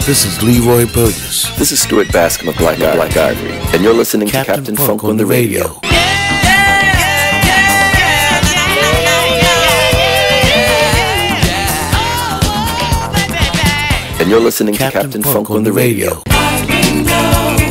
This is Leroy Burgess. This is Stuart Bascombe of Black Ivory, and you're listening to Captain Funk on the radio. And you're listening to Captain Funk on the radio.